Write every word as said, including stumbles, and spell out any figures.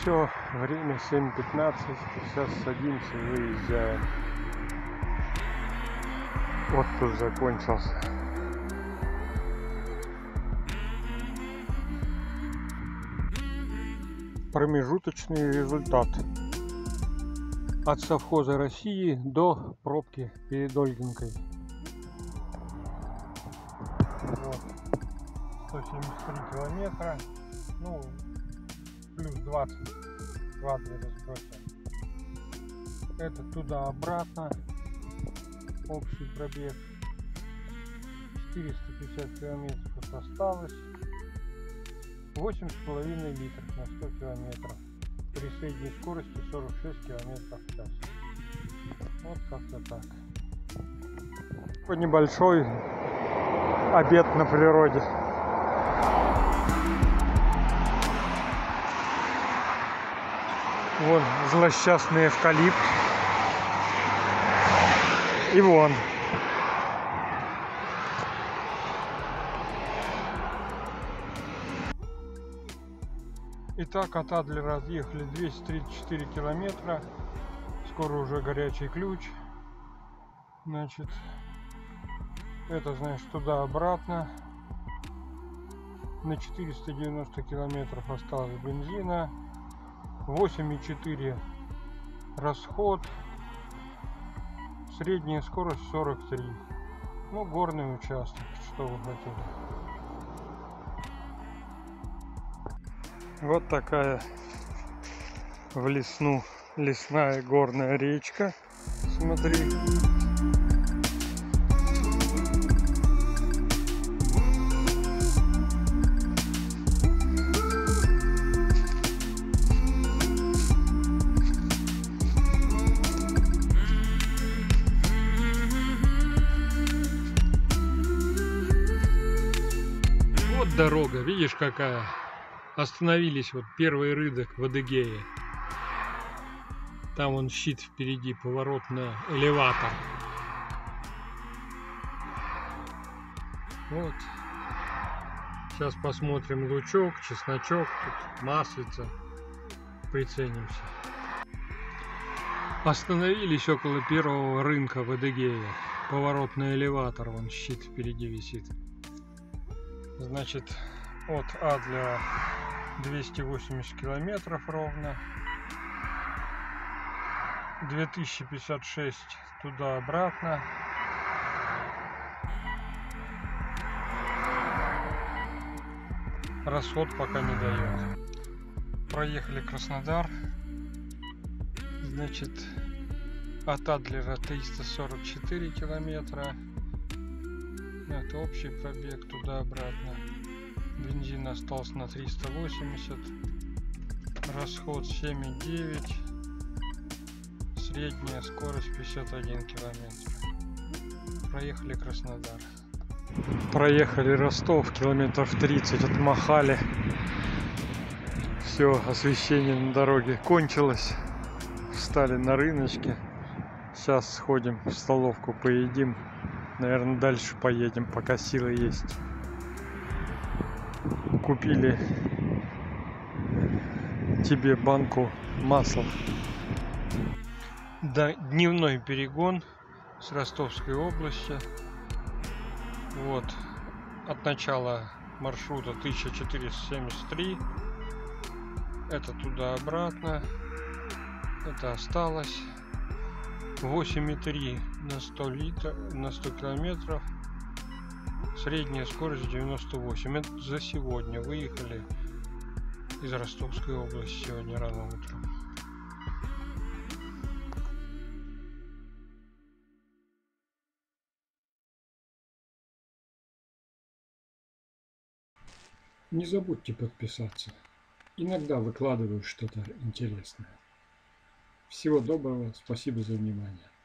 все, время семь пятнадцать, сейчас садимся и выезжаем. Отпуск закончился. Промежуточный результат от совхоза России до пробки перед Ольгинкой. Вот. сто семьдесят три километра, ну плюс двадцать в адрес разбросим. Это туда-обратно общий пробег. четыреста пятьдесят километров осталось. восемь с половиной литров на сто километров при средней скорости сорок шесть километров в час. Вот как-то так. Такой небольшой обед на природе. Вон злосчастный эвкалипт. И вон. Итак, от Адлера отъехали двести тридцать четыре километра. Скоро уже горячий ключ. Значит, это значит туда-обратно. На четыреста девяносто километров осталось бензина. восемь и четыре расход. Средняя скорость сорок три. Ну, горный участок. Что вы хотели? Вот такая в лесну лесная горная речка. Смотри. Вот дорога, видишь какая? Остановились, вот первый рыдок в Адыгее. Там вон щит впереди, поворот на элеватор. Вот. Сейчас посмотрим лучок, чесночок, тут маслица. Приценимся. Остановились около первого рынка в Адыгее. Поворот на элеватор, вон щит впереди висит. Значит, от Адлера двести восемьдесят километров ровно. две тысячи пятьдесят шесть туда-обратно. Расход пока не дает. Проехали Краснодар. Значит, от Адлера триста сорок четыре километра. Это общий пробег туда-обратно. Бензин остался на триста восемьдесят. Расход семь и девять. Средняя скорость пятьдесят один километр. Проехали Краснодар. Проехали Ростов, километров тридцать отмахали. Все, освещение на дороге кончилось. Встали на рыночке. Сейчас сходим в столовку, поедим. Наверное, дальше поедем, пока силы есть. Купили тебе банку масла. Да, дневной перегон с Ростовской области. Вот от начала маршрута тысяча четыреста семьдесят три. Это туда-обратно. Это осталось. восемь и три на сто литров, на сто километров. Средняя скорость девяносто восемь. Это за сегодня. Выехали из Ростовской области сегодня рано утром. Не забудьте подписаться. Иногда выкладываю что-то интересное. Всего доброго. Спасибо за внимание.